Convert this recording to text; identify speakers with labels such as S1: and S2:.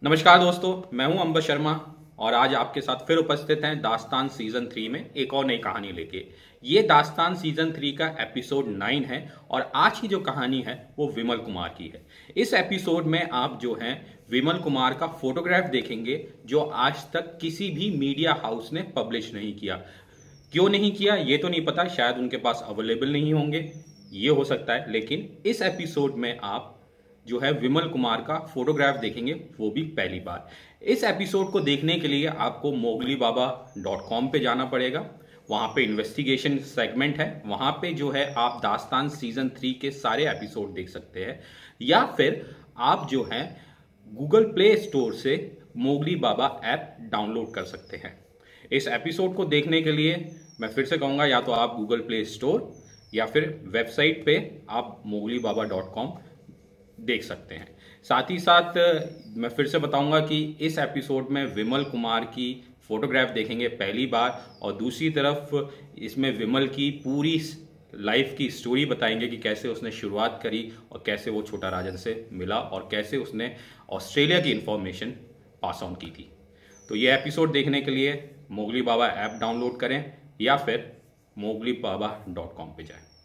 S1: नमस्कार दोस्तों, मैं हूं अंबर शर्मा और आज आपके साथ फिर उपस्थित हैं दास्तान सीजन 3 में एक और नई कहानी लेके। ये दास्तान सीजन 3 का एपिसोड 9 है और आज की जो कहानी है वो विमल कुमार की है। इस एपिसोड में आप जो हैं विमल कुमार का फोटोग्राफ देखेंगे जो आज तक किसी भी मीडिया हाउस ने पब्लिश नहीं किया। क्यों नहीं किया ये तो नहीं पता, शायद उनके पास अवेलेबल नहीं होंगे, ये हो सकता है। लेकिन इस एपिसोड में आप जो है विमल कुमार का फोटोग्राफ देखेंगे, वो भी पहली बार। इस एपिसोड को देखने के लिए आपको mogliBaba.com पे जाना पड़ेगा। वहां पे इन्वेस्टिगेशन सेगमेंट है, वहां पे जो है आप दास्तान सीजन 3 के सारे एपिसोड देख सकते हैं, या फिर आप जो है गूगल प्ले स्टोर से मोगली बाबा ऐप डाउनलोड कर सकते हैं। इस एपिसोड को देखने के लिए मैं फिर से कहूंगा, या तो आप गूगल प्ले स्टोर या फिर वेबसाइट पे आप mogliBaba.com देख सकते हैं। साथ ही साथ मैं फिर से बताऊंगा कि इस एपिसोड में विमल कुमार की फोटोग्राफ देखेंगे पहली बार, और दूसरी तरफ इसमें विमल की पूरी लाइफ की स्टोरी बताएंगे कि कैसे उसने शुरुआत करी और कैसे वो छोटा राजन से मिला और कैसे उसने ऑस्ट्रेलिया की इंफॉर्मेशन पास ऑन की थी। तो ये एपिसोड देखने के लिए मोगली बाबा ऐप डाउनलोड करें या फिर mogliBaba.com पे जाएं।